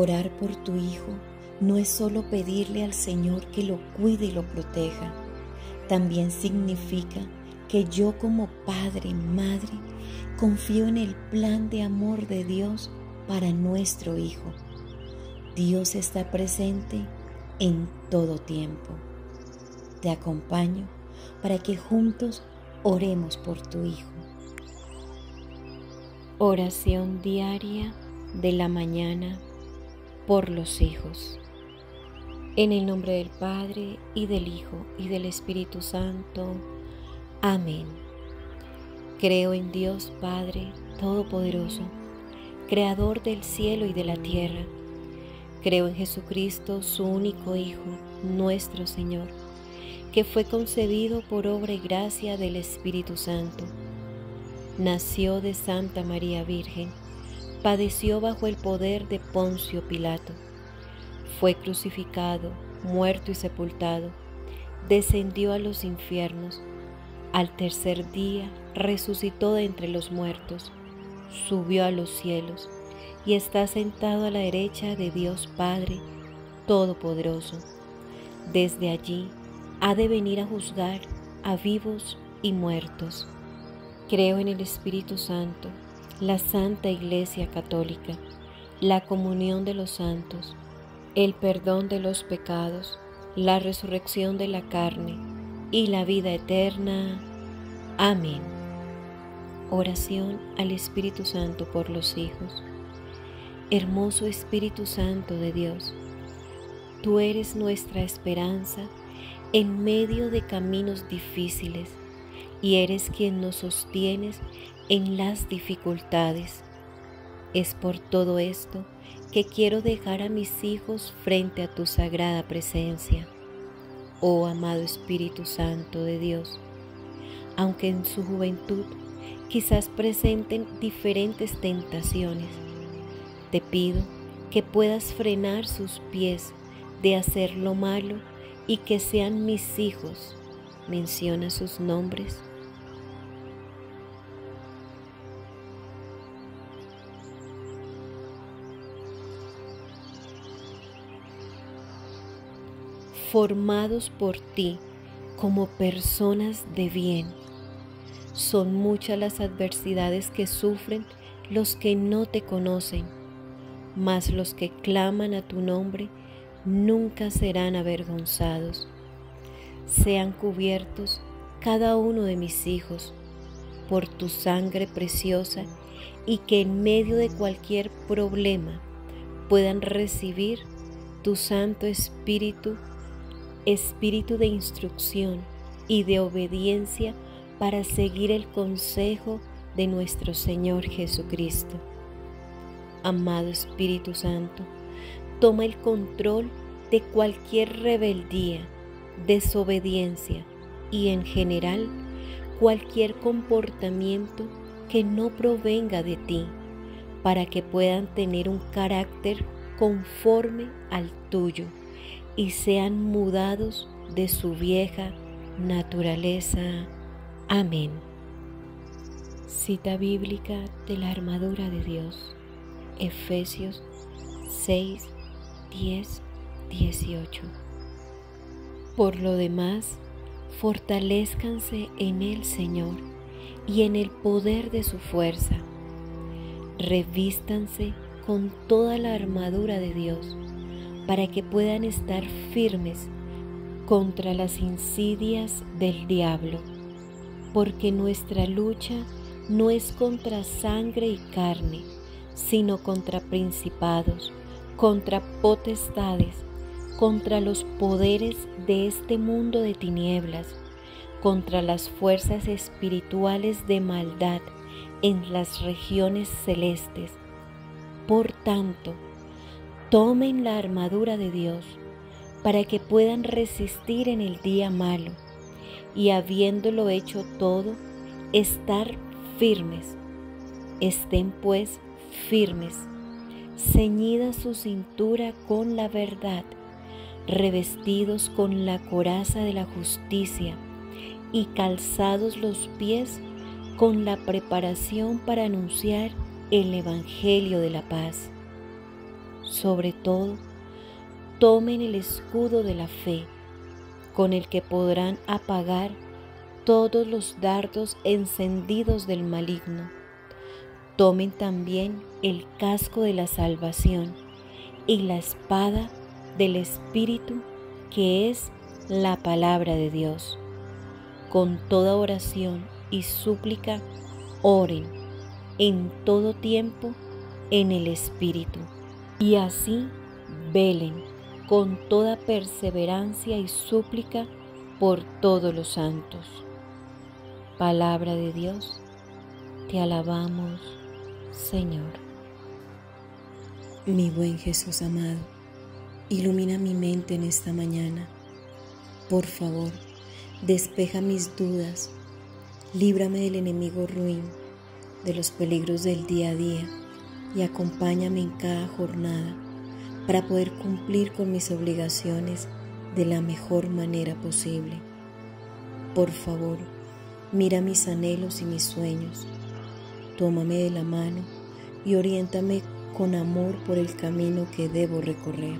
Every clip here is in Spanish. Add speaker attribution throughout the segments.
Speaker 1: Orar por tu hijo no es solo pedirle al Señor que lo cuide y lo proteja. También significa que yo como padre, madre, confío en el plan de amor de Dios para nuestro hijo. Dios está presente en todo tiempo. Te acompaño para que juntos oremos por tu hijo. Oración diaria de la mañana por los hijos. En el nombre del Padre, y del Hijo, y del Espíritu Santo. Amén. Creo en Dios Padre Todopoderoso, Creador del cielo y de la tierra. Creo en Jesucristo, su único Hijo, nuestro Señor, que fue concebido por obra y gracia del Espíritu Santo. Nació de Santa María Virgen, padeció bajo el poder de Poncio Pilato, fue crucificado, muerto y sepultado, descendió a los infiernos, al tercer día resucitó de entre los muertos, subió a los cielos y está sentado a la derecha de Dios Padre Todopoderoso. Desde allí ha de venir a juzgar a vivos y muertos. Creo en el Espíritu Santo, la Santa Iglesia Católica, la comunión de los santos, el perdón de los pecados, la resurrección de la carne y la vida eterna. Amén. Oración al Espíritu Santo por los hijos. Hermoso Espíritu Santo de Dios, tú eres nuestra esperanza en medio de caminos difíciles y eres quien nos sostienes en las dificultades. Es por todo esto que quiero dejar a mis hijos frente a tu sagrada presencia. Oh amado Espíritu Santo de Dios, aunque en su juventud quizás presenten diferentes tentaciones, te pido que puedas frenar sus pies de hacer lo malo y que sean mis hijos. Menciona sus nombres. Formados por ti como personas de bien. Son muchas las adversidades que sufren los que no te conocen, mas los que claman a tu nombre nunca serán avergonzados. Sean cubiertos cada uno de mis hijos por tu sangre preciosa y que en medio de cualquier problema puedan recibir tu Santo Espíritu, Espíritu de instrucción y de obediencia para seguir el consejo de nuestro Señor Jesucristo. Amado Espíritu Santo, toma el control de cualquier rebeldía, desobediencia y en general cualquier comportamiento que no provenga de ti, para que puedan tener un carácter conforme al tuyo y sean mudados de su vieja naturaleza. Amén. Cita bíblica de la armadura de Dios, Efesios 6, 10, 18. Por lo demás, fortalézcanse en el Señor y en el poder de su fuerza. Revístanse con toda la armadura de Dios, para que puedan estar firmes contra las insidias del diablo, porque nuestra lucha no es contra sangre y carne, sino contra principados, contra potestades, contra los poderes de este mundo de tinieblas, contra las fuerzas espirituales de maldad en las regiones celestes. Por tanto, tomen la armadura de Dios para que puedan resistir en el día malo y, habiéndolo hecho todo, estar firmes. Estén pues firmes, ceñida su cintura con la verdad, revestidos con la coraza de la justicia y calzados los pies con la preparación para anunciar el Evangelio de la paz. Sobre todo, tomen el escudo de la fe, con el que podrán apagar todos los dardos encendidos del maligno. Tomen también el casco de la salvación y la espada del Espíritu, que es la palabra de Dios. Con toda oración y súplica, oren en todo tiempo en el Espíritu, y así velen con toda perseverancia y súplica por todos los santos. Palabra de Dios, te alabamos, Señor.
Speaker 2: Mi buen Jesús amado, ilumina mi mente en esta mañana. Por favor, despeja mis dudas, líbrame del enemigo ruin, de los peligros del día a día, y acompáñame en cada jornada para poder cumplir con mis obligaciones de la mejor manera posible. Por favor, mira mis anhelos y mis sueños, tómame de la mano y oriéntame con amor por el camino que debo recorrer.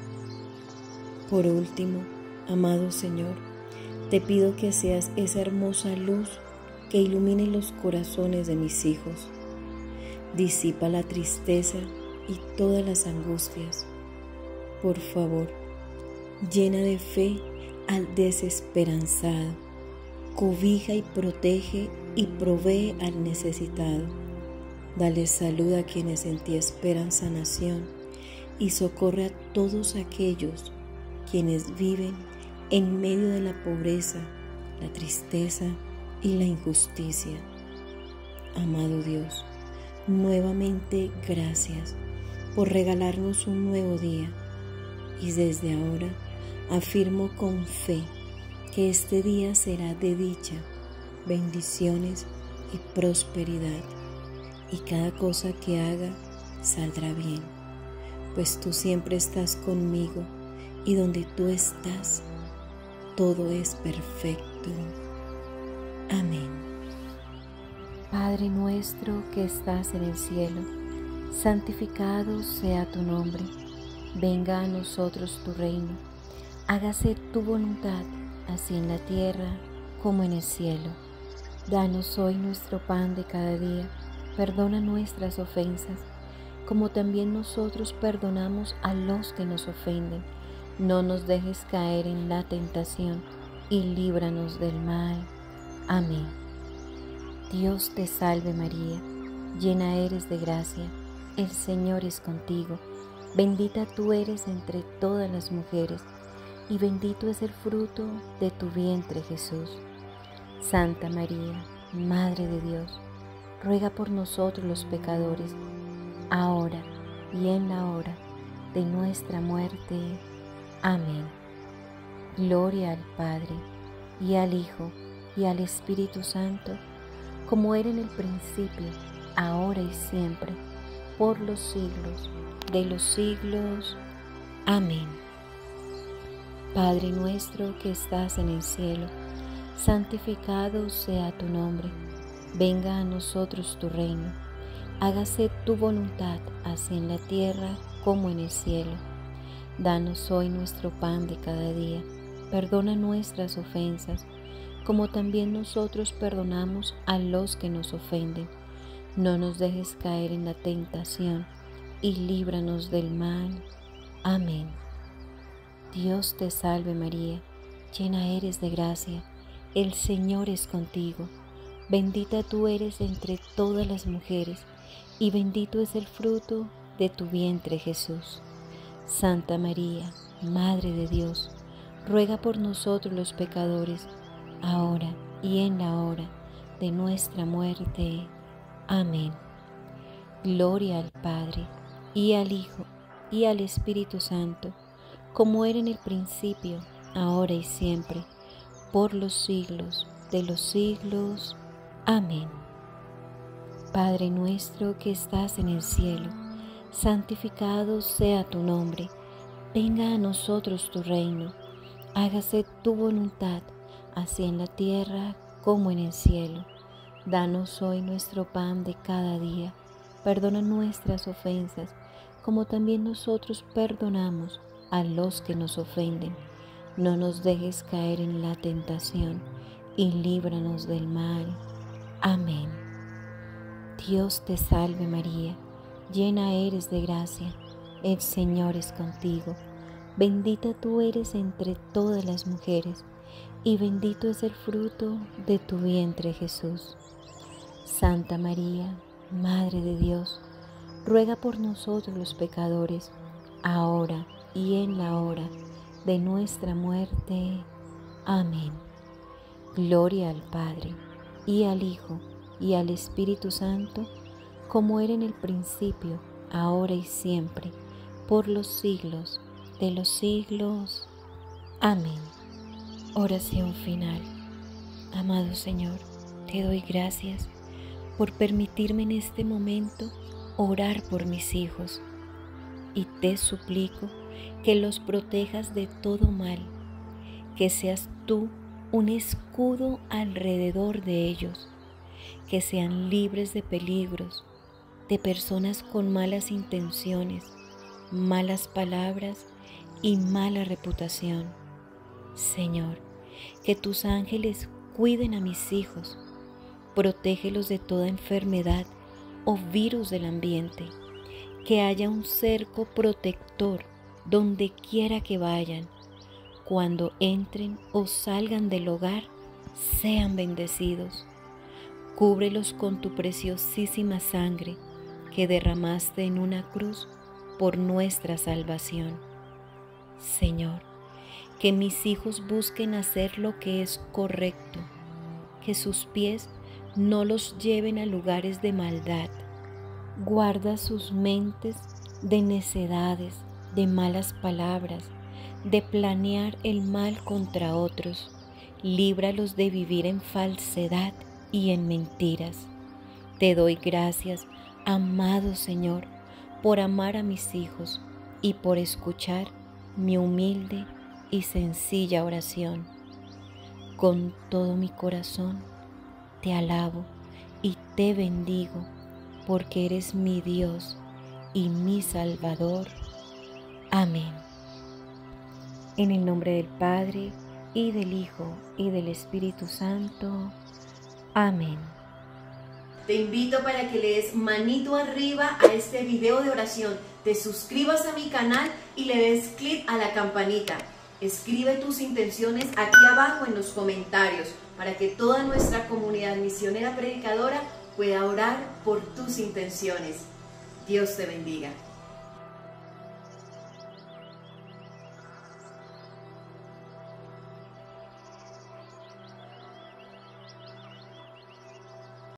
Speaker 2: Por último, amado Señor, te pido que seas esa hermosa luz que ilumine los corazones de mis hijos. Disipa la tristeza y todas las angustias. Por favor, llena de fe al desesperanzado, cobija y protege y provee al necesitado. Dale salud a quienes en ti esperan sanación y socorre a todos aquellos quienes viven en medio de la pobreza, la tristeza y la injusticia. Amado Dios, nuevamente gracias por regalarnos un nuevo día, y desde ahora afirmo con fe que este día será de dicha, bendiciones y prosperidad, y cada cosa que haga saldrá bien, pues tú siempre estás conmigo, y donde tú estás, todo es perfecto. Amén.
Speaker 1: Padre nuestro que estás en el cielo, santificado sea tu nombre. Venga a nosotros tu reino. Hágase tu voluntad, así en la tierra como en el cielo. Danos hoy nuestro pan de cada día. Perdona nuestras ofensas, como también nosotros perdonamos a los que nos ofenden. No nos dejes caer en la tentación y líbranos del mal. Amén. Dios te salve María, llena eres de gracia, el Señor es contigo. Bendita tú eres entre todas las mujeres, y bendito es el fruto de tu vientre Jesús. Santa María, Madre de Dios, ruega por nosotros los pecadores, ahora y en la hora de nuestra muerte. Amén. Gloria al Padre, y al Hijo, y al Espíritu Santo, como era en el principio, ahora y siempre, por los siglos de los siglos. Amén. Padre nuestro que estás en el cielo, santificado sea tu nombre. Venga a nosotros tu reino. Hágase tu voluntad, así en la tierra como en el cielo. Danos hoy nuestro pan de cada día. Perdona nuestras ofensas, como también nosotros perdonamos a los que nos ofenden. No nos dejes caer en la tentación, y líbranos del mal. Amén. Dios te salve María, llena eres de gracia, el Señor es contigo. Bendita tú eres entre todas las mujeres, y bendito es el fruto de tu vientre Jesús. Santa María, Madre de Dios, ruega por nosotros los pecadores, ahora y en la hora de nuestra muerte. Amén. Gloria al Padre, y al Hijo, y al Espíritu Santo, como era en el principio, ahora y siempre, por los siglos de los siglos. Amén. Padre nuestro que estás en el cielo, santificado sea tu nombre. Venga a nosotros tu reino. Hágase tu voluntad, así en la tierra como en el cielo. Danos hoy nuestro pan de cada día. Perdona nuestras ofensas, como también nosotros perdonamos a los que nos ofenden. No nos dejes caer en la tentación y líbranos del mal. Amén. Dios te salve María, llena eres de gracia, el Señor es contigo. Bendita tú eres entre todas las mujeres, y bendito es el fruto de tu vientre Jesús. Santa María, Madre de Dios, ruega por nosotros los pecadores, ahora y en la hora de nuestra muerte. Amén. Gloria al Padre, y al Hijo, y al Espíritu Santo, como era en el principio, ahora y siempre, por los siglos de los siglos. Amén. Oración final. Amado Señor, te doy gracias por permitirme en este momento orar por mis hijos, y te suplico que los protejas de todo mal, que seas tú un escudo alrededor de ellos, que sean libres de peligros, de personas con malas intenciones, malas palabras y mala reputación. Señor, que tus ángeles cuiden a mis hijos, protégelos de toda enfermedad o virus del ambiente, que haya un cerco protector donde quiera que vayan. Cuando entren o salgan del hogar, sean bendecidos. Cúbrelos con tu preciosísima sangre que derramaste en una cruz por nuestra salvación. Señor, que mis hijos busquen hacer lo que es correcto, que sus pies no los lleven a lugares de maldad. Guarda sus mentes de necedades, de malas palabras, de planear el mal contra otros. Líbralos de vivir en falsedad y en mentiras. Te doy gracias, amado Señor, por amar a mis hijos y por escuchar mi humilde y sencilla oración. Con todo mi corazón te alabo y te bendigo, porque eres mi Dios y mi Salvador. Amén. En el nombre del Padre, y del Hijo, y del Espíritu Santo. Amén.
Speaker 2: Te invito para que le des manito arriba a este video de oración, te suscribas a mi canal y le des clic a la campanita. Escribe tus intenciones aquí abajo en los comentarios para que toda nuestra comunidad misionera predicadora pueda orar por tus intenciones. Dios te bendiga.